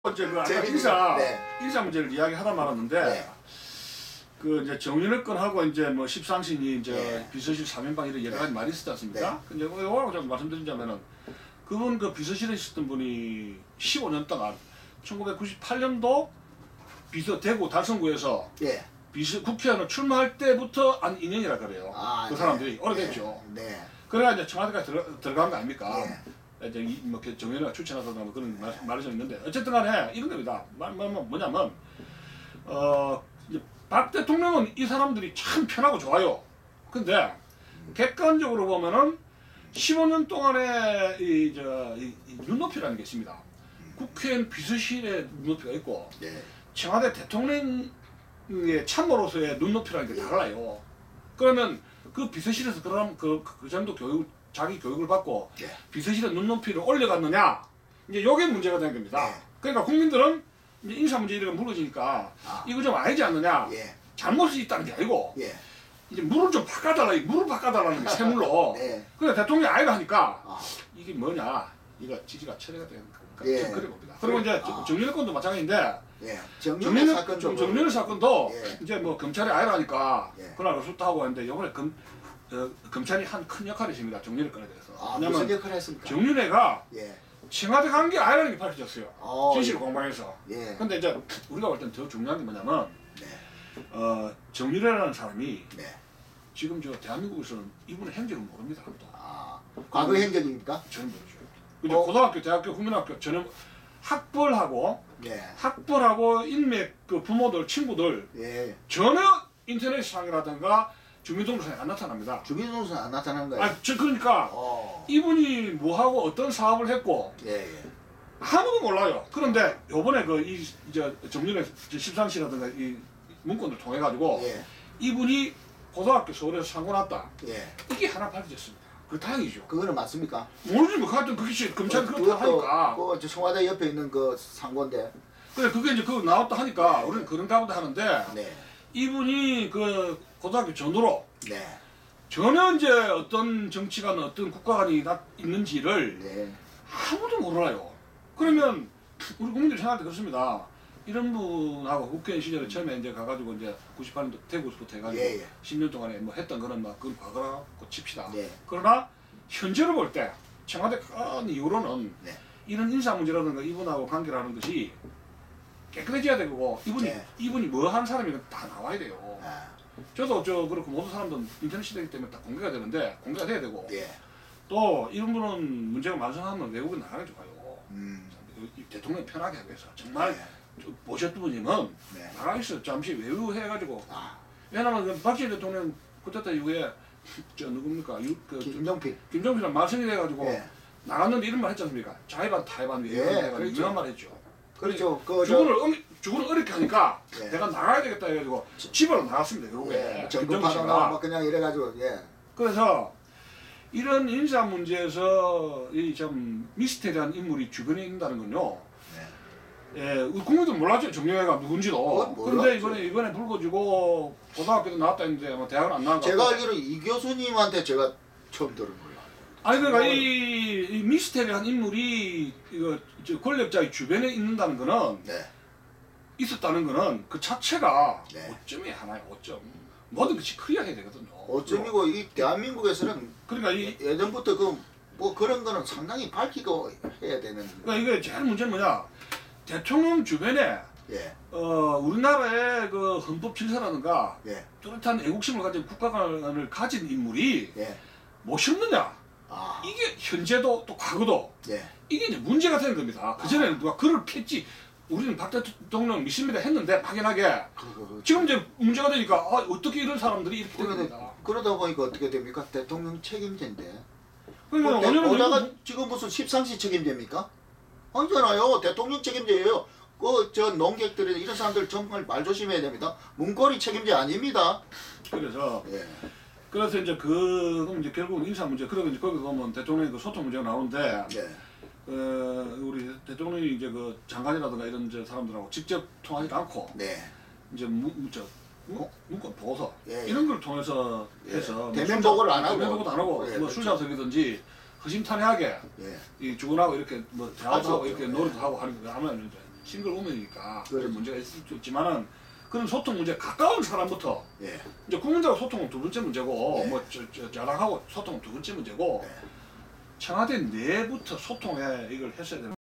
이제 그 아까 인사 문제를 이야기하다 말았는데 그 이제 정윤회 건하고 이제 뭐 십상신이 이제 비서실 3인방 이런 여러 가지 말이 있었지 않습니까? 근데 이거하고 좀 말씀드리자면은 그분 그 비서실에 있었던 분이 15년 동안 1998년도 대구 달성구에서 국회의원을 출마할 때부터 한 인연이라 그래요. 그 사람들이 오래됐죠. 그래야 이제 청와대까지 들어간 거 아닙니까? 이제 뭐 정윤회가 추천하거나 뭐 그런 말이 좀 있는데 어쨌든 간에 이런 겁니다. 뭐냐면 이제 박 대통령은 이 사람들이 참 편하고 좋아요. 근데 객관적으로 보면은 15년 동안의 이 눈높이라는 게 있습니다. 국회의원 비서실의 눈높이가 있고 청와대 대통령의 참모로서의 눈높이라는 게 달라요. 그러면 그 비서실에서 그럼 그 정도 자기 교육을 받고 비서실의 눈높이를 올려갔느냐, 이제 요게 문제가 되는 겁니다. 그러니까 국민들은 이제 인사 문제 이런 거 물어지니까 이거 좀 아니지 않느냐, 잘못이 있다는 게 아니고 이제 물을 좀 바꿔달라는 게 세물로. 그래 대통령이 아니라 하니까 이게 뭐냐, 이거 지지가 철회가 되는 그래 봅니다. 그리고 이제 정윤회 건도 마찬가지인데 정윤회 사건도 이제 뭐 검찰이 아니라 하니까 그날 어수다 하고 했는데 요번에 검찰이 한 큰 역할이 있습니다. 정윤회 건에 대해서. 무슨 역할을 했습니까? 정윤회가 청와대 간 게 아니라는 게 밝혀졌어요. 진실 공방에서. 근데 이제 우리가 볼 땐 더 중요한 게 뭐냐면 정윤회라는 사람이 지금 저 대한민국에서는 이분의 행적을 모릅니다. 과거 행적입니까? 전혀 모르죠. 이제 고등학교, 대학교, 국민학교 전혀 학벌하고 인맥 그 부모들, 친구들 전혀 인터넷상이라든가 주민등록상에 안 나타납니다. 주민등록상에 안 나타나는 거예요? 그러니까 이분이 뭐하고 어떤 사업을 했고 아무도 몰라요. 그런데 요번에 정윤회 십상시라든가 이 문건을 통해 가지고 이분이 고등학교 서울에서 상고 났다. 이게 하나 밝혀졌습니다. 그 다행이죠. 그거는 맞습니까? 모르지 뭐. 하여튼 그게 검찰이 그렇다 하니까. 그 청와대 옆에 있는 그 상고인데. 그래 그게 이제 그거 나왔다 하니까 우리는 그런가 보다 하는데 이분이 그 고등학교 전후로 전혀 이제 어떤 정치관, 어떤 국가관이 있는지를 아무도 몰라요. 그러면 우리 국민들이 생각할 때 그렇습니다. 이런 분하고 국회의원 시절에 처음에 이제 가가지고 이제 98년도 대구부터 해가지고 10년 동안에 뭐 했던 거는 막 그건 과거라고 칩시다. 그러나 현재로 볼 때 청와대 큰 이후로는 이런 인사 문제라든가 이분하고 관계라는 것이 깨끗해져야 되고 이분이 뭐 한 사람이면 다 나와야 돼요. 저도 그렇고 모든 사람들은 인터넷 시대이기 때문에 다 공개가 되는데 공개가 돼야 되고 또 이런 분은 문제가 만성하면 외국에 나가게 좋아요. 대통령이 편하게 하기 위해서 정말 보셨던 분이면 나가있어 잠시 외우해가지고 왜냐면 박정희 대통령 그때 이후에 누굽니까 김정필이랑 말썽이 돼가지고 나갔는데 이런 말 했지 않습니까? 자의반 타의반 외우해가지고 이런 말 했죠. 그렇죠. 죽음을 어렵게 하니까 내가 나가야 되겠다 해가지고 집으로 나갔습니다. 결국에 정필이가 그냥 이래가지고 그래서 이런 인사 문제에서 이 좀 미스테리한 인물이 주변에 있다는 건요. 국민도 몰랐죠. 정윤회가 누군지도. 그런데 이번에 불거지고 고등학교도 나왔다 했는데 뭐 대학은 안 나온 거. 제가 알기로 이 교수님한테 제가 처음 들은 거예요. 아니 그러니까 이 미스테리한 인물이 권력자의 주변에 있는다는 거는 있었다는 거는 그 자체가 오점이 하나예요. 오점. 모든 것이 클리어해야 되거든요. 오점이고 이 대한민국에서는 그러니까 예전부터 뭐 그런 거는 상당히 밝히고 해야 되는. 그러니까 이게 제일 문제는 뭐냐? 대통령 주변에 우리나라의 그 헌법 질서라든가 뚜렷한 애국심을 가진 국가관을 가진 인물이 무엇이었느냐? 이게 현재도 또 과거도 이게 이제 문제가 되는 겁니다. 그전에는 누가 글을 폈지 우리는 박 대통령 믿습니다 했는데 막연하게 지금 이제 문제가 되니까 어떻게 이런 사람들이 이렇게 됩니다. 그러다 보니까 어떻게 됩니까? 대통령 책임제인데. 그러니까 지금 무슨 십상시 책임제입니까? 아니잖아요. 대통령 책임제예요. 저 농객들이 이런 사람들 정말 말 조심해야 됩니다. 문고리 책임제 아닙니다. 그래서 이제 그럼 이제 결국은 인사 문제. 그리고 이제 거기 보면 대통령의 그 소통 문제가 나오는데 우리 대통령이 이제 그 장관이라든가 이런 사람들하고 직접 통하지 않고 이제 문건 보고서 이런 걸 통해서 해서 대면 보고를 안 하고 대면 보고도 안 하고 뭐 술자석이든지 허심탄회하게 이 주군하고 이렇게 뭐 대화도 하고 이렇게 놀이도 하고 하는 거 하면 싱글 우명이니까 그렇죠. 그런 문제가 있을 수 있지만은 그런 소통 문제 가까운 사람부터 예. 이제 국민들하고 소통은 두 번째 문제고 네. 뭐 야당하고 소통은 두 번째 문제고 네. 청와대 내부터 소통해 이걸 했어야 되는.